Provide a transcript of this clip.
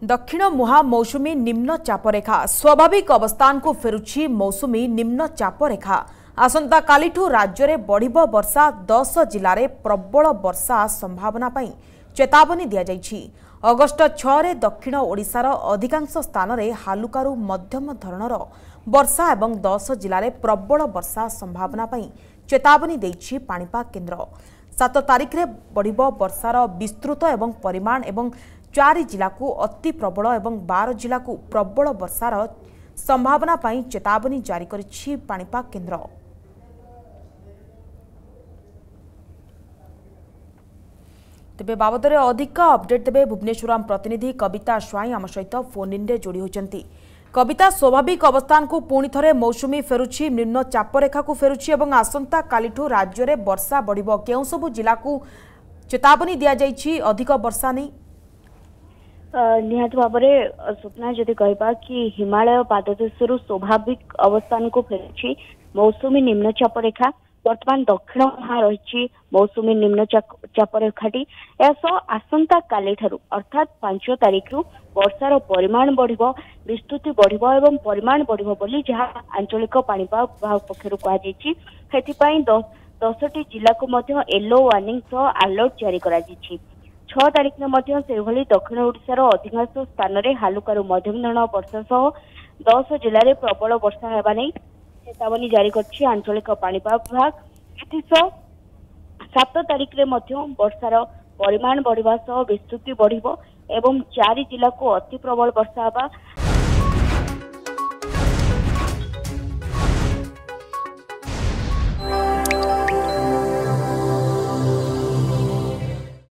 दक्षिण मुहा मौसुमी निम्न चापरेखा स्वाभाविक अवस्थान को फेरुछि मौसुमी निम्न चापरेखा आसंता कालिठू राज्य में बढ़िबो वर्षा 10 जिले में प्रबल वर्षा संभावना पई चेतावनी दिया जाइछि। अगस्ट 6 रे दक्षिण ओडिशार अधिकांश स्थान में हालुकारु मध्यम धरणर वर्षा एवं 10 जिले में प्रबल वर्षा संभावना पई चेतावनी देइछि पाणीपाग केन्द्र। 7 तारिख रे बढ़िबो वर्षार विस्तृत एवं परिमाण एवं 4 जिला को अति प्रबल एवं 12 जिला को प्रबल वर्षार संभावना पई चेतावनी जारी करिछि पाणीपाग केन्द्र। तेबे बाबद में अधिक अपडेट देबे भुवनेश्वर प्रतिनिधि कविता स्वाई आम सहित फोन इन रे जोड़ी होचंती। कविता, स्वाभाविक अवस्थान को पुणी थरे मौसुमी फेरुछि निम्न चापरेखा को फेरुछि एवं आसंता कालिठू राज्य में वर्षा बढ़िबो केउ सब जिला को चेतावनी दिया जाइछि अधिक वर्षा नहीं? निहत भाव में स्वप्ना जदि कहबा कि हिमालय पाददेशरू स्वाभाविक अवस्थान को फेरुछि मौसुमी निम्नचाप रेखा। वर्तमान दक्षिण मुहां रही मौसुमी निम्नचाप रेखाटी आसंता काली ठारू अर्थात 5 तारिख रु वर्षार परिमाण बढ़िबो, विस्तृति बढ़िबो एवं परिमाण बढ़िबो बोली जहां आंचलिक पाणीपाग विभाग पक्षरु कहा जायछि। हेतिपई 10टी जिला को मध्य येलो वार्निंग सह अलर्ट जारी करा जायछि। 6 तारिख में से दक्षिण ओडिशार अधिकांश स्थान में हालुकारु मध्यम धरण वर्षा सह 10 जिले में प्रबल वर्षा होगा नहीं चेतावनी जारी करछि आंचलिक पाणीपाग विभाग। एथिसह 7 तारिख में वर्षार परिमाण बढ़िबा सह विस्तृति बढ़िबो एवं 4 जिला को अति प्रबल वर्षा होगा